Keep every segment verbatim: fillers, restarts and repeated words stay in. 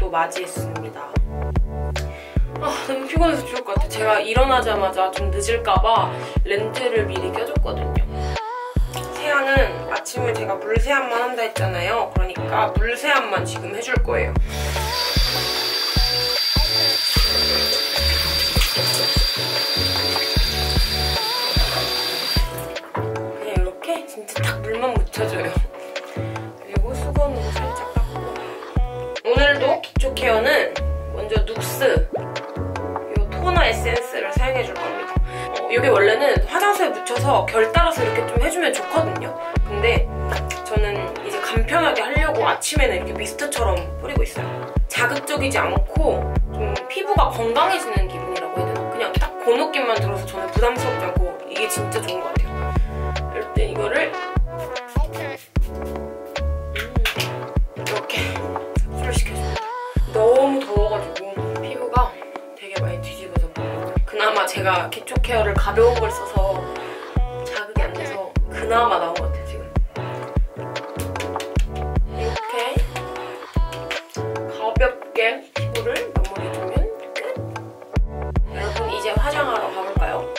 또 맞이했습니다. 아, 너무 피곤해서 죽을 것 같아. 제가 일어나자마자 좀 늦을까봐 렌즈를 미리 껴줬거든요. 세안은 아침에 제가 물세안만 한다 했잖아요. 그러니까 물세안만 지금 해줄 거예요. 그냥 이렇게 진짜 딱 물만 묻혀줘요. 그리고 수건으로 살짝 닦고. 오늘도 기초 케어는 먼저 눅스 이 토너 에센스를 사용해줄 겁니다. 어, 이게 원래는 화장솜에 묻혀서 결 따라서 이렇게 좀 해주면 좋거든요. 근데 저는 이제 간편하게 하려고 아침에는 이렇게 미스트처럼 뿌리고 있어요. 자극적이지 않고 좀 피부가 건강해지는 기분이라고 해야 되나? 그냥 딱 그 느낌만 들어서 저는 부담스럽지 않고 이게 진짜 좋은 것 같아요. 이럴 때 이거를 이렇게 흡수를 시켜줍니다. 너무 더워가지고 피부가 되게 많이 뒤집어져 보여요. 그나마 제가 기초 케어를 가벼운 걸 써서 자극이 안 돼서 그나마 나온 것 같아요, 지금. 이렇게 가볍게 피부를 마무리해주면 끝! 여러분, 이제 화장하러 가볼까요?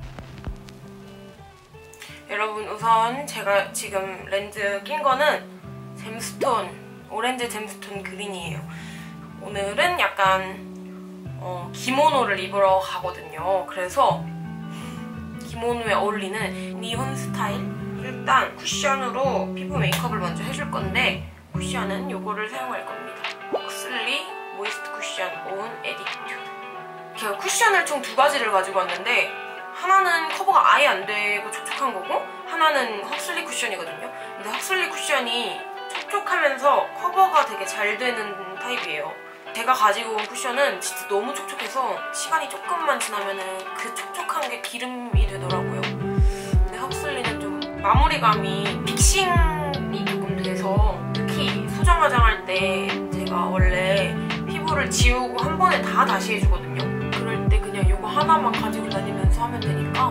여러분, 우선 제가 지금 렌즈 낀 거는 잼스톤, 오렌지 잼스톤 그린이에요. 오늘은 약간 어, 기모노를 입으러 가거든요. 그래서 기모노에 어울리는 니혼 스타일? 일단 쿠션으로 피부 메이크업을 먼저 해줄 건데 쿠션은 이거를 사용할 겁니다. 헉슬리 모이스트 쿠션 온 에디튜드. 제가 쿠션을 총 두 가지를 가지고 왔는데 하나는 커버가 아예 안 되고 촉촉한 거고 하나는 헉슬리 쿠션이거든요. 근데 헉슬리 쿠션이 촉촉하면서 커버가 되게 잘 되는 타입이에요. 제가 가지고 온 쿠션은 진짜 너무 촉촉해서 시간이 조금만 지나면은 그 촉촉한 게 기름이 되더라고요. 근데 헉슬리는 좀 마무리감이 픽싱이 조금 돼서 특히 수정 화장할 때 제가 원래 피부를 지우고 한 번에 다 다시 해주거든요. 그럴 때 그냥 이거 하나만 가지고 다니면서 하면 되니까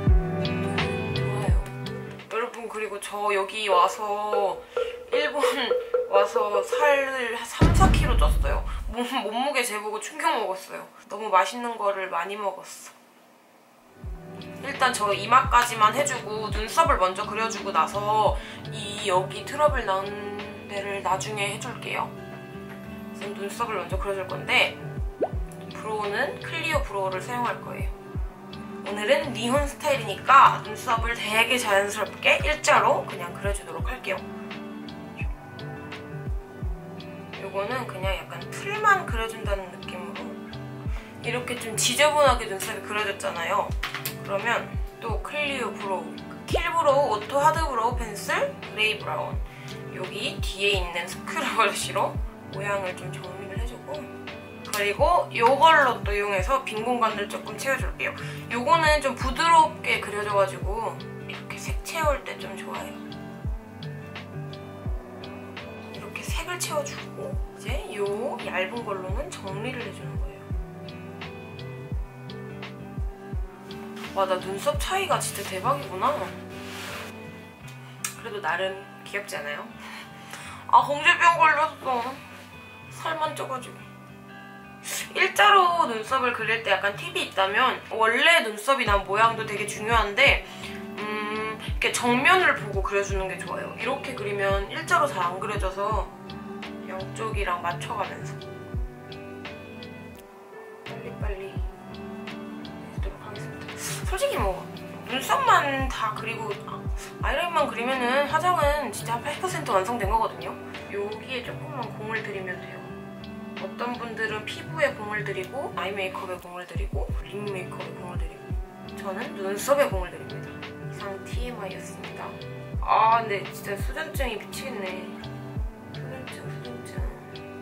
좋아요. 여러분, 그리고 저 여기 와서 일본 와서 살을 한 삼, 사 킬로그램 쪘어요. 몸, 몸무게 재보고 충격 먹었어요. 너무 맛있는 거를 많이 먹었어. 일단 저 이마까지만 해주고 눈썹을 먼저 그려주고 나서 이 여기 트러블 나온 데를 나중에 해줄게요. 우선 눈썹을 먼저 그려줄 건데 브로우는 클리오 브로우를 사용할 거예요. 오늘은 니혼 스타일이니까 눈썹을 되게 자연스럽게 일자로 그냥 그려주도록 할게요. 이거는 그냥 약간 틀만 그려준다는 느낌으로 이렇게 좀 지저분하게 눈썹이 그려졌잖아요. 그러면 또 클리오 브로우, 킬브로우 오토 하드 브로우 펜슬 그레이 브라운 여기 뒤에 있는 스크럽 브러쉬로 모양을 좀 정리를 해주고 그리고 이걸로 또 이용해서 빈 공간을 조금 채워줄게요. 이거는 좀 부드럽게 그려져가지고 이렇게 색 채울 때 좀 좋아요. 색을 채워주고 이제 이 얇은 걸로는 정리를 해주는 거예요. 와, 나 눈썹 차이가 진짜 대박이구나. 그래도 나름 귀엽지 않아요? 아, 홍제병 걸렸어. 살만 쪄가지고. 일자로 눈썹을 그릴 때 약간 팁이 있다면 원래 눈썹이 난 모양도 되게 중요한데 음, 이렇게 정면을 보고 그려주는 게 좋아요. 이렇게 그리면 일자로 잘 안 그려져서 양쪽이랑 맞춰가면서 빨리빨리 해주도록 하겠습니다. 솔직히 뭐 눈썹만 다 그리고 아이라인만 그리면은 화장은 진짜 한 팔십 퍼센트 완성된 거거든요. 여기에 조금만 공을 들이면 돼요. 어떤 분들은 피부에 공을 들이고 아이 메이크업에 공을 들이고 립 메이크업에 공을 들이고 저는 눈썹에 공을 들입니다. 이상 티엠아이였습니다. 아, 근데 진짜 수전증이 미치겠네. 수전증, 수전증.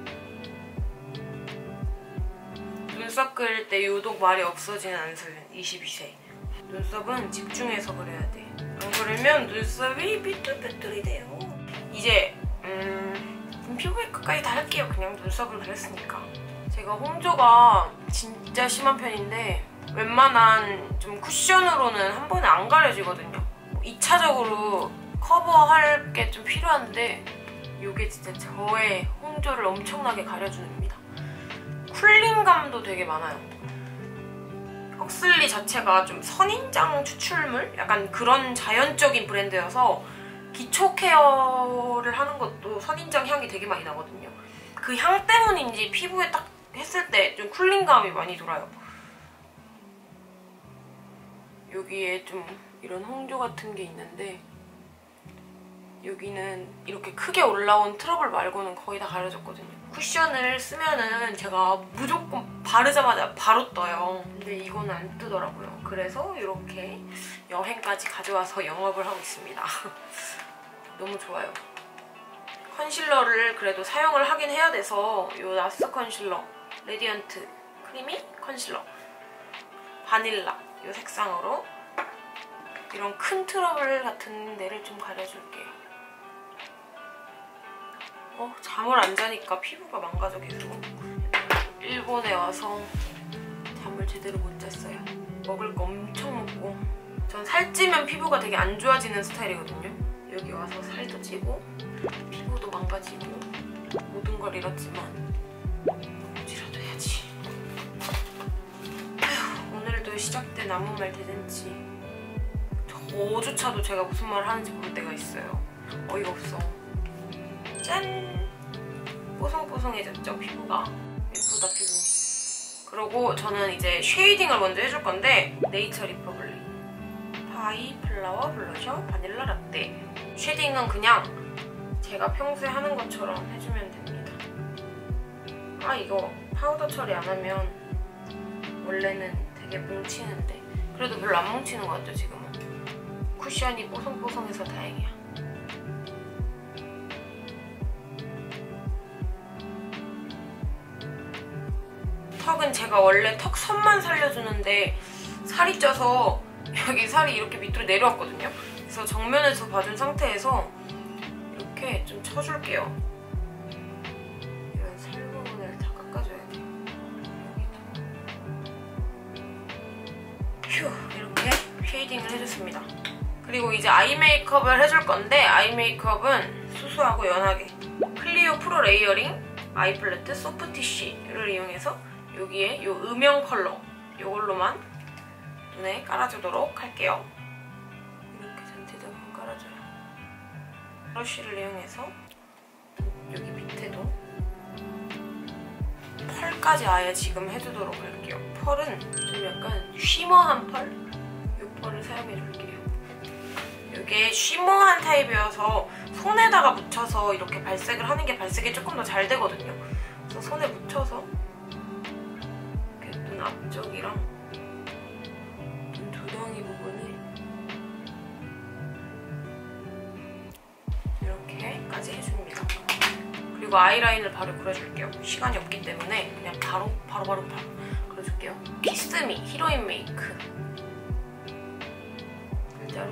눈썹 그릴 때 유독 말이 없어지는 안소연, 이십이 세. 눈썹은 집중해서 그려야 돼. 안 그러면 눈썹이 삐뚤삐뚤이 돼요. 이제 음, 피부 메이크업까지 다 할게요. 그냥 눈썹을 그렸으니까. 제가 홍조가 진짜 심한 편인데 웬만한 좀 쿠션으로는 한 번에 안 가려지거든요. 이 차적으로 커버할 게 좀 필요한데 이게 진짜 저의 홍조를 엄청나게 가려줍니다. 쿨링감도 되게 많아요. 헉슬리 자체가 좀 선인장 추출물? 약간 그런 자연적인 브랜드여서 기초 케어를 하는 것도 선인장 향이 되게 많이 나거든요. 그 향 때문인지 피부에 딱 했을 때 좀 쿨링감이 많이 돌아요. 여기에 좀 이런 홍조 같은 게 있는데 여기는 이렇게 크게 올라온 트러블 말고는 거의 다 가려졌거든요. 쿠션을 쓰면은 제가 무조건 바르자마자 바로 떠요. 근데 이거는 안 뜨더라고요. 그래서 이렇게 여행까지 가져와서 영업을 하고 있습니다. 너무 좋아요. 컨실러를 그래도 사용을 하긴 해야 돼서 이 나스 컨실러 레디언트 크리미 컨실러 바닐라 이 색상으로 이런 큰 트러블 같은 데를 좀 가려줄게요. 어, 잠을 안 자니까 피부가 망가져 계속. 일본에 와서 잠을 제대로 못 잤어요. 먹을 거 엄청 먹고. 전 살찌면 피부가 되게 안 좋아지는 스타일이거든요. 여기 와서 살도 찌고 피부도 망가지고 모든 걸 잃었지만 뭐지라도 해야지. 아휴, 오늘도 시작된 아무 말 대잔치. 저조차도 제가 무슨 말 하는지 모를 때가 있어요. 어이가 없어. 짠! 뽀송뽀송해졌죠, 피부가. 예쁘다, 피부. 그리고 저는 이제 쉐이딩을 먼저 해줄 건데 네이처 리퍼블릭 파이 플라워 블러셔 바닐라 라떼. 쉐딩은 그냥 제가 평소에 하는 것처럼 해주면 됩니다. 아, 이거 파우더 처리 안 하면 원래는 되게 뭉치는데 그래도 별로 안 뭉치는 것 같죠, 지금은. 쿠션이 뽀송뽀송해서 다행이야. 턱은 제가 원래 턱 선만 살려주는데 살이 쪄서 여기 살이 이렇게 밑으로 내려왔거든요. 그래서 정면에서 봐준 상태에서 이렇게 좀 쳐줄게요. 이런 살 부분을 다 깎아줘야 돼. 휴, 이렇게 쉐이딩을 해줬습니다. 그리고 이제 아이 메이크업을 해줄 건데 아이 메이크업은 수수하고 연하게 클리오 프로 레이어링 아이 팔레트 소프티쉬를 이용해서 여기에 이 음영 컬러 이걸로만 눈에 깔아주도록 할게요. 이렇게 전체적으로 깔아줘요. 브러쉬를 이용해서 여기 밑에도 펄까지 아예 지금 해주도록 할게요. 펄은 좀 약간 쉬머한 펄? 이 펄을 사용해줄게요. 이게 쉬머한 타입이어서 손에다가 묻혀서 이렇게 발색을 하는 게 발색이 조금 더 잘 되거든요. 그래서 손에 묻혀서 이렇게 눈 앞쪽이랑 눈 두덩이 부분을 이렇게까지 해줍니다. 그리고 아이라인을 바로 그려줄게요. 시간이 없기 때문에 그냥 바로 바로 바로 바로 그려줄게요. 키스미 히로인 메이크 일자로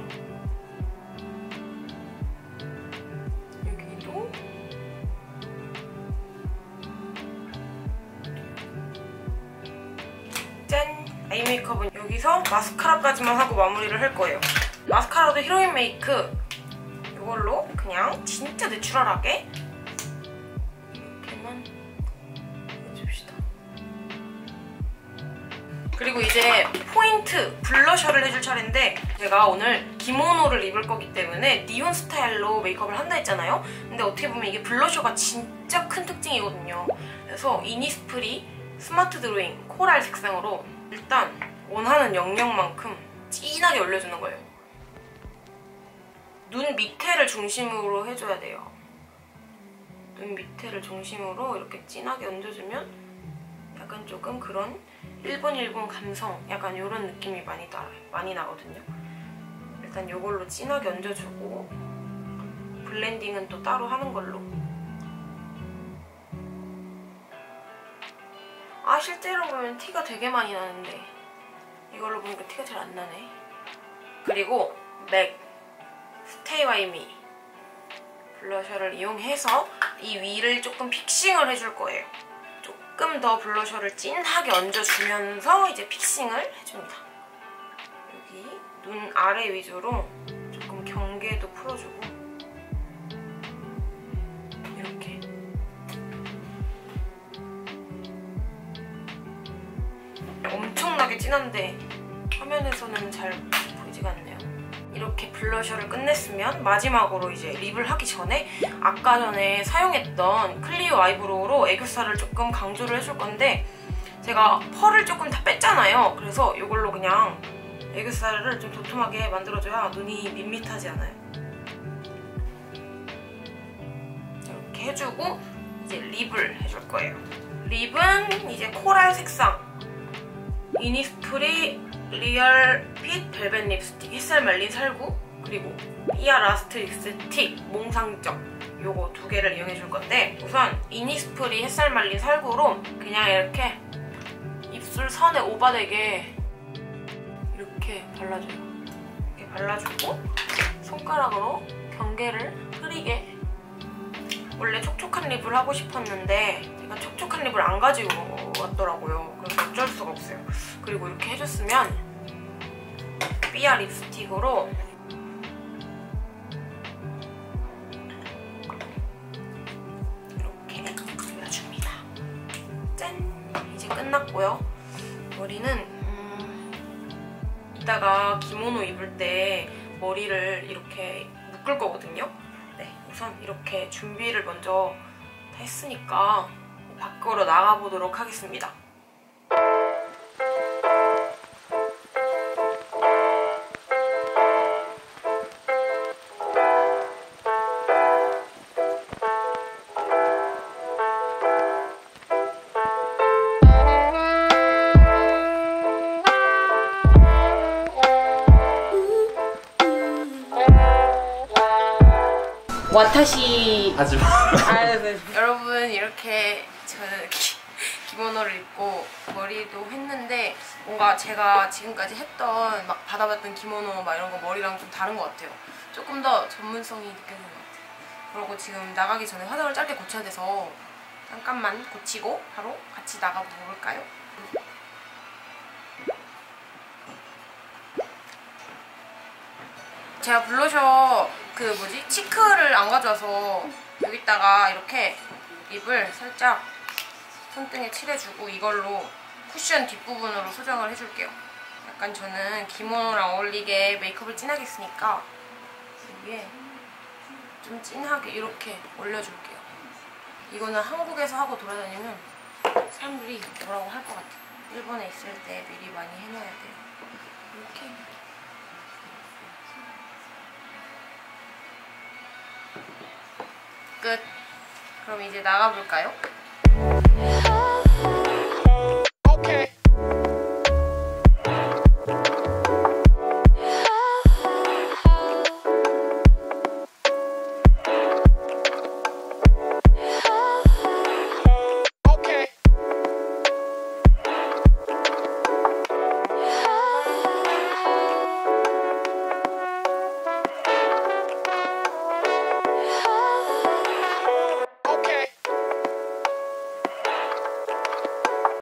여기도 짠! 아이 메이크업은 여기서 마스카라까지만 하고 마무리를 할 거예요. 마스카라도 히로인 메이크 이걸로 그냥 진짜 내추럴하게 이렇게만 해줍시다. 그리고 이제 포인트 블러셔를 해줄 차례인데 제가 오늘 기모노를 입을 거기 때문에 니온 스타일로 메이크업을 한다 했잖아요. 근데 어떻게 보면 이게 블러셔가 진짜 큰 특징이거든요. 그래서 이니스프리 스마트 드로잉 코랄 색상으로 일단 원하는 영역만큼 진하게 올려주는 거예요. 눈 밑에를 중심으로 해줘야 돼요. 눈 밑에를 중심으로 이렇게 진하게 얹어주면 약간 조금 그런 일본 일본 감성 약간 이런 느낌이 많이 나, 많이 나거든요. 일단 이걸로 진하게 얹어주고 블렌딩은 또 따로 하는 걸로. 아, 실제로 보면 티가 되게 많이 나는데 이걸로 보니까 티가 잘 안 나네. 그리고 맥 스테이 바이 미 블러셔를 이용해서 이 위를 조금 픽싱을 해줄 거예요. 조금 더 블러셔를 진하게 얹어주면서 이제 픽싱을 해줍니다. 여기 눈 아래 위주로 조금 경계도 풀어주고 이렇게 엄청나게 진한데 화면에서는 잘 보이지가 않네요. 이렇게 블러셔를 끝냈으면 마지막으로 이제 립을 하기 전에 아까 전에 사용했던 클리오 아이브로우로 애교살을 조금 강조를 해줄 건데 제가 펄을 조금 다 뺐잖아요. 그래서 이걸로 그냥 애교살을 좀 도톰하게 만들어줘야 눈이 밋밋하지 않아요. 이렇게 해주고 이제 립을 해줄 거예요. 립은 이제 코랄 색상 이니스프리 리얼 핏 벨벳 립스틱 햇살 말린 살구 그리고 삐아 라스트 립스틱 몽상적 요거 두 개를 이용해줄 건데 우선 이니스프리 햇살 말린 살구로 그냥 이렇게 입술 선에 오바되게 이렇게 발라줘요. 이렇게 발라주고 손가락으로 경계를 흐리게 원래 촉촉한 립을 하고 싶었는데 제가 촉촉한 립을 안 가지고 왔더라고요. 그래서 어쩔 수가 없어요. 그리고 이렇게 해줬으면 삐아 립스틱으로 이렇게 발라줍니다. 짠! 이제 끝났고요. 머리는 음, 이따가 기모노 입을 때 머리를 이렇게 묶을 거거든요. 네, 우선 이렇게 준비를 먼저 다 했으니까 밖으로 나가보도록 하겠습니다. 와타시 하지마. 아, 네. 여러분 이렇게 저는 기, 기모노를 입고 머리도 했는데 뭔가 제가 지금까지 했던 막 받아봤던 기모노 막 이런 거 머리랑 좀 다른 것 같아요. 조금 더 전문성이 느껴지는 것 같아요. 그리고 지금 나가기 전에 화장을 짧게 고쳐야 돼서 잠깐만 고치고 바로 같이 나가볼까요? 제가 블러셔 그 뭐지? 치크를 안 가져와서 여기다가 이렇게 립을 살짝 손등에 칠해주고 이걸로 쿠션 뒷부분으로 소정을 해줄게요. 약간 저는 기모노랑 어울리게 메이크업을 진하게 했으니까 여기에 좀 진하게 이렇게 올려줄게요. 이거는 한국에서 하고 돌아다니면 사람들이 뭐라고 할 것 같아요. 일본에 있을 때 미리 많이 해놔야 돼요. 이렇게 끝. 그럼 이제 나가볼까요?